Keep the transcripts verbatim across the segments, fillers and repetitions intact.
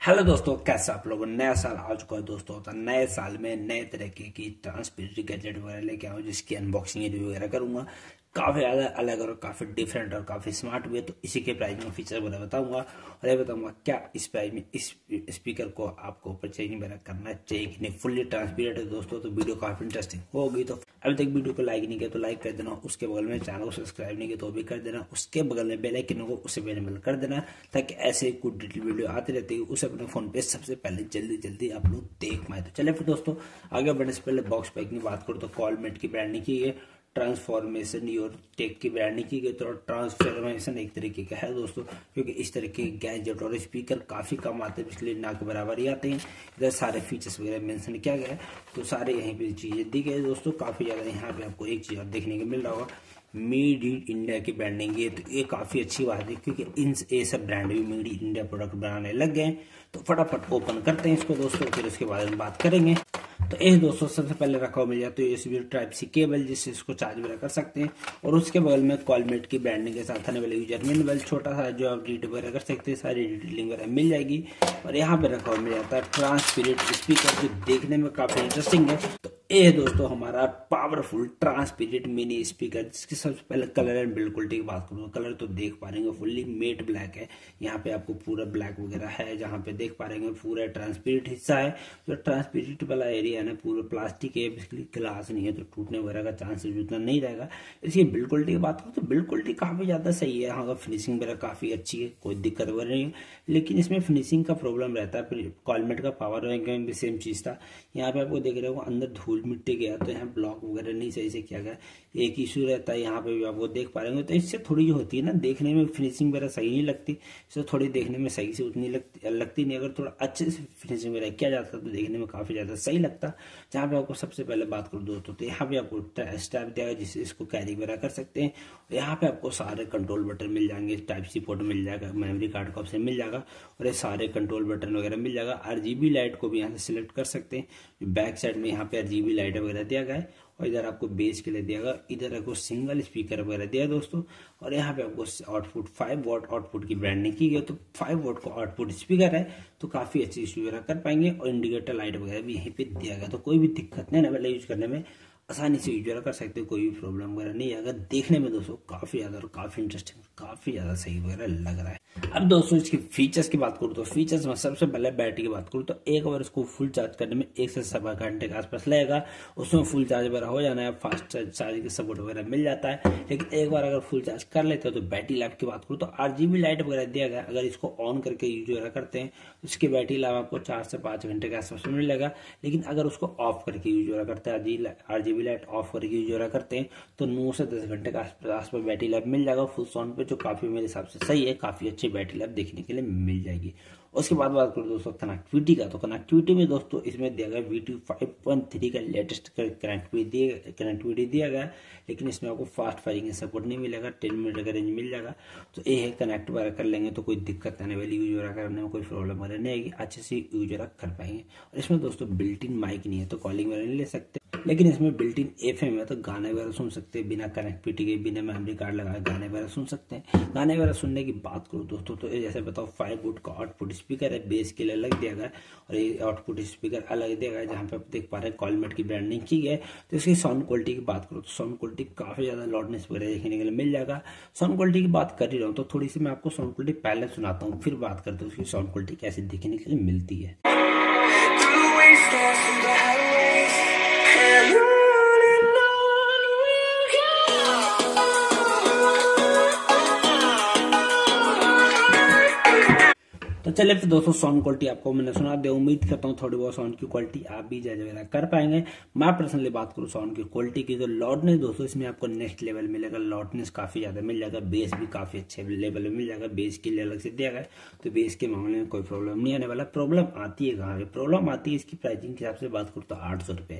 Hello दोस्तों, कैसे आप लोगों। नया साल आ चुका है दोस्तों। तो नए साल में नए तरीके की ट्रांसपेरेंट गैजेट वगैरह लेके आऊँ जिसकी अनबॉक्सिंग रिव्यू वगैरह करूंगा। काफी ज्यादा अलग और काफी डिफरेंट और काफी स्मार्ट भी है। तो इसी के प्राइस में फीचर वगैरह बताऊंगा और ये बताऊंगा क्या इस प्राइस में इस स्पीकर को आपको परचेजिंग वगैरह करना चाहिए कि नहीं। फुल्ली ट्रांसपेरेंट है दोस्तों, तो वीडियो काफी इंटरेस्टिंग होगी। तो अभी तक वीडियो को लाइक नहीं किया तो लाइक कर देना, उसके बगल में चैनल को सब्सक्राइब नहीं किया तो भी कर देना, उसके बगल में बेल आइकन को उसे इनेबल कर देना ताकि ऐसे कुछ डिटेल वीडियो आती रहती है उसे अपने फोन पे सबसे पहले जल्दी जल्दी आप लोग देख पाए। तो चले फिर दोस्तों आगे बढ़ने से पहले बॉक्स पैकिंग की बात करूँ तो कॉलमेट की ब्रांडिंग की है, ट्रांसफॉर्मेशन योर टेक की ब्रांडिंग की गई। तो ट्रांसफॉर्मेशन एक तरीके का है दोस्तों, क्योंकि इस तरह के गैजेट और स्पीकर काफी कम आते हैं, इसलिए ना के बराबर ही आते हैं। इधर सारे फीचर्स वगैरह मेंशन किया गया है, तो सारे यहीं पे चीजें दी गई दोस्तों। काफी ज्यादा यहाँ पे आपको एक चीज और देखने को मिल रहा होगा, मेड इन इंडिया की ब्रांडिंग है। तो ये काफी अच्छी बात है क्योंकि इन ये सब ब्रांड भी मेड इन इंडिया प्रोडक्ट बनाने लग गए। तो फटाफट ओपन करते हैं इसको दोस्तों, फिर उसके बारे में बात करेंगे। तो ये दोस्तों सबसे पहले रखा हुआ मिल जाए तो यूएसबी टाइप सी केबल जिससे इसको चार्ज वगैरह कर सकते हैं, और उसके बगल में कॉलमेट की ब्रांडिंग के साथ आने वाले यूजर मैनुअल छोटा सा जो आप रीड वगैरह कर सकते हैं, सारी डिटेलिंग वगैरह मिल जाएगी। और यहाँ पे रखा हुआ मिल जाता है ट्रांसपेरेंट स्पीकर जो देखने में काफी इंटरेस्टिंग है। तो ये है दोस्तों हमारा पावरफुल ट्रांसपेरेंट मिनी स्पीकर, जिसकी सबसे पहले कलर एंड बिल्ड क्वालिटी की बात करूँ तो कलर तो देख पा रहे फुल्ली मेट ब्लैक है। यहाँ पे आपको पूरा ब्लैक वगैरह है, जहाँ पे देख पा रहे पूरा ट्रांसपेरेंट हिस्सा है। जो ट्रांसपेरेंट वाला एरिया है ना पूरा प्लास्टिक है, बेसिकली ग्लास नहीं है, तो टूटने वगैरह का चांस उतना नहीं रहेगा। इसकी बिल्ड क्वालिटी की बात करूँ तो बिल्ड क्वालिटी काफी ज्यादा सही है। यहाँ का फिनिशिंग वगैरह काफी अच्छी है, कोई दिक्कत वगैरह नहीं है। लेकिन इसमें फिनिशिंग का प्रॉब्लम रहता है। कॉलमेट का पावर बैंक भी सेम चीज था। यहाँ पे आपको देख रहे हो अंदर धूल मिट्टी गया, तो यहाँ ब्लॉक वगैरह नहीं सही से किया गया, एक इशू रहता है। यहाँ पे भी आपको देख पा रहे हो, तो इससे थोड़ी जो होती है ना देखने में फिनिशिंग वगैरह सही नहीं लगती, इससे थोड़ी देखने में सही से उतनी लगती लगती नहीं। अगर थोड़ा अच्छे से फिनिशिंग वगैरह किया जाता तो देखने में काफी ज्यादा सही लगता। जहाँ पे आपको सबसे पहले बात करूँ दोस्तों तो यहाँ पे आपको स्टैप दिया है जिससे इसको कैरी वगैरह कर सकते हैं। यहाँ पे आपको सारे कंट्रोल बटन मिल जाएंगे, टाइप सी पोर्ट मिल जाएगा, मेमोरी कार्ड का ऑप्शन मिल जाएगा और ये सारे कंट्रोल बटन वगैरह मिल जाएगा। आरजीबी लाइट को भी यहाँ से सिलेक्ट कर सकते हैं। बैक साइड में यहाँ पे आरजीबी लाइट वगैरह दिया गया है, और इधर आपको बेस के लिए दिया गया, इधर आपको सिंगल स्पीकर वगैरह दिया दोस्तों। और यहाँ पे आपको आउटपुट फाइव वॉट आउटपुट की ब्रांडिंग की गई, तो फाइव वॉट का आउटपुट स्पीकर है, तो काफी अच्छी यूज वगैरह कर पाएंगे। और इंडिकेटर लाइट वगैरह भी यहीं पे दिया गया, तो कोई भी दिक्कत नहीं है ना यूज करने में, आसानी से यूज कर सकते हो, कोई भी प्रॉब्लम वगैरह नहीं है। अगर देखने में दोस्तों काफी ज्यादा और काफी इंटरेस्टिंग काफी ज्यादा सही वगैरह लग रहा है। अब दोस्तों इसकी फीचर्स की बात करूँ तो फीचर्स में सबसे पहले बैटरी की बात करूँ तो एक बार इसको फुल चार्ज करने में एक से सवा घंटे के आसपास लगेगा। उसमें फुल चार्ज वगैरह हो जाना है, फास्ट चार्जिंग सपोर्ट वगैरह मिल जाता है। लेकिन एक बार अगर फुल चार्ज कर लेते हो तो बैटरी लाइफ की बात करूँ तो आरजीबी लाइट वगैरह दिया गया, अगर इसको ऑन करके यूज वगैरह करते हैं तो इसकी बैटरी लाइफ आपको चार से पांच घंटे के आसपास मिलेगा। लेकिन अगर उसको ऑफ करके यूज वगैरह करते हैं, आरजीबी लाइट ऑफ करके यूज वगैरह करते हैं तो नौ से दस घंटे के आसपास बैटरी लाइफ मिल जाएगा फुल साउंड पे, जो काफी मेरे हिसाब से सही है, काफी अच्छी बैटरी लाइफ देखने के लिए मिल जाएगी। उसके बाद बात करूँ दोस्तों कनेक्टिविटी का, तो कनेक्टिविटी में दोस्तों इसमें दिया गया V two five point three का लेटेस्ट कनेक्टिविटी कनेक्टिविटी दिया गया, लेकिन इसमें आपको फास्ट फायरिंग का सपोर्ट नहीं मिलेगा, टेन मिनट का रेंज मिल जाएगा। तो ये है कनेक्ट वगैरह कर लेंगे तो कोई दिक्कत आने वाली, यूज वगैरह करने में कोई प्रॉब्लम वगैरह नहीं आएगी, अच्छे से यूज वगैरह कर पाएंगे। और इसमें दोस्तों बिल्ट इन माइक नहीं है तो कॉलिंग वगैरह नहीं ले सकते, लेकिन इसमें बिल्ट इन एफएम है तो गाने वगैरह सुन सकते हैं, बिना कनेक्टिविटी के बिना मेमोरी कार्ड लगाए गाने वगैरह सुन सकते हैं। गाने वगैरह सुनने की बात करूँ दोस्तों तो जैसे बताओ फाइव वोल्ट का आउटपुट स्पीकर है, बेस के लिए अलग दिया गया है और ये आउटपुट स्पीकर अलग दिया गया है, जहाँ पे आप देख पा रहे हैं कॉलमेट की ब्रांडिंग की है। तो इसकी साउंड क्वालिटी की बात करूँ तो साउंड क्वालिटी काफी ज्यादा लाउडनेस वगैरह देखने के लिए मिल जाएगा। साउंड क्वालिटी की बात कर ही रहा हूँ तो थोड़ी सी मैं आपको साउंड क्वालिटी पहले सुनाता हूँ, फिर बात करते हैं उसकी साउंड क्वालिटी कैसे देखने के लिए मिलती है। तो चलिए फिर दोस्तों साउंड क्वालिटी आपको मैंने सुना दिया, उम्मीद करता हूँ थोड़ी बहुत साउंड की क्वालिटी आप भी जज वगैरह कर पाएंगे। मैं पर्सनली बात करूँ साउंड की क्वालिटी की तो लाउडनेस दोस्तों इसमें आपको नेक्स्ट लेवल मिलेगा, लाउडनेस काफी ज्यादा मिल जाएगा, बेस भी काफी अच्छे लेवल में मिल जाएगा, बेस के लिए अलग से दिया गया तो बेस के मामले में कोई प्रॉब्लम नहीं आने वाला। प्रॉब्लम आती है कहाँ पे, प्रॉब्लम आती है इसकी प्राइसिंग के हिसाब से बात करूँ तो आठ सौ रुपए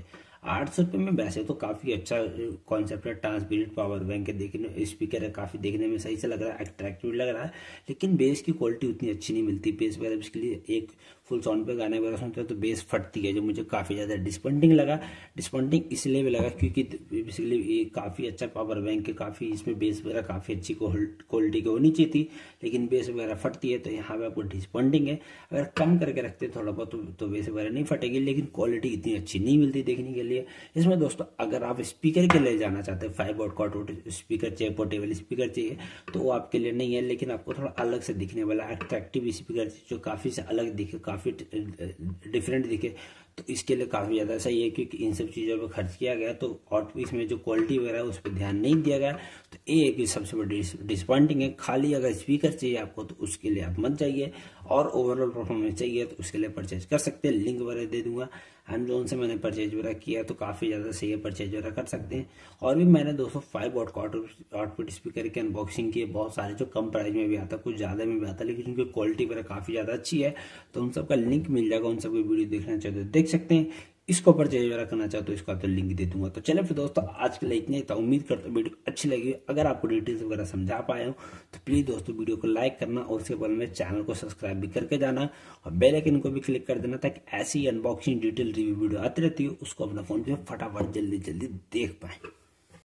आठ सौ रुपये में वैसे तो काफ़ी अच्छा कॉन्सेप्ट है, ट्रांसपेरेंट पावर बैंक है, देखने स्पीकर है, काफ़ी देखने में सही से लग रहा है, अट्रैक्टिव लग रहा है, लेकिन बेस की क्वालिटी उतनी अच्छी नहीं मिलती। बेस वगैरह इसके लिए एक फुल साउंड पे गाने वगैरह सुनते हैं तो बेस फटती है, जो मुझे काफ़ी ज़्यादा डिसपॉइंटिंग लगा। डिसपॉइंटिंग इसलिए भी लगा क्योंकि बेसिकली ये काफ़ी अच्छा पावर बैंक है, काफ़ी इसमें बेस वगैरह काफ़ी अच्छी क्वालिटी की होनी चाहिए थी, लेकिन बेस वगैरह फटती है, तो यहाँ पे आपको डिसपॉइंटिंग है। अगर कम करके रखते थोड़ा बहुत तो, तो बेस वगैरह नहीं फटेगी, लेकिन क्वालिटी इतनी अच्छी नहीं मिलती देखने के लिए। इसमें दोस्तों अगर आप स्पीकर के लिए जाना चाहते हैं, फाइव वॉट का स्पीकर चाहिए, पोर्टेबल स्पीकर चाहिए, तो वो आपके लिए नहीं है, लेकिन आपको थोड़ा अलग से दिखने वाला अट्रैक्टिव स्पीकर जो काफ़ी से अलग दिखे, काफ़ी डिफरेंट दिखे, तो इसके लिए काफ़ी ज़्यादा सही है, क्योंकि इन सब चीज़ों पर खर्च किया गया तो और इसमें जो क्वालिटी वगैरह है उस पर ध्यान नहीं दिया गया, तो ये एक सबसे बड़ी डिसपॉइंटिंग है। खाली अगर स्पीकर चाहिए आपको तो उसके लिए आप मत जाइए, और ओवरऑल परफॉर्मेंस चाहिए तो उसके लिए परचेज कर सकते हैं, लिंक वगैरह दे दूंगा। अमेजोन से मैंने परचेज वगैरह किया तो काफ़ी ज़्यादा सही है, परचेज वगैरह कर सकते हैं। और भी मैंने दोस्तों फाइव वॉट का आउटपुट स्पीकर की अनबॉक्सिंग की है, बहुत सारे जो कम प्राइस में भी आता है, कुछ ज़्यादा में भी आता है, लेकिन उनकी क्वालिटी वगैरह काफ़ी ज़्यादा अच्छी है, तो उन सब का लिंक मिल जाएगा, उन सब की वीडियो देखना चाहते तो देख सकते हैं। इसको परचेज वगैरह करना चाहते हो इसका तो लिंक दे दूंगा। तो चले फिर दोस्तों आज के लिए इतने ही था, उम्मीद करता हूँ वीडियो अच्छी लगी। अगर आपको डिटेल्स वगैरह समझा पाया हूँ तो प्लीज़ दोस्तों वीडियो को लाइक करना, और उसके बाद में चैनल को सब्सक्राइब भी करके जाना, और बेल आइकन को भी क्लिक कर देना, ताकि ऐसी अनबॉक्सिंग डिटेल रिव्यू वीडियो आती रहती है उसको अपना फोन पे फटाफट जल्दी जल्दी देख पाए।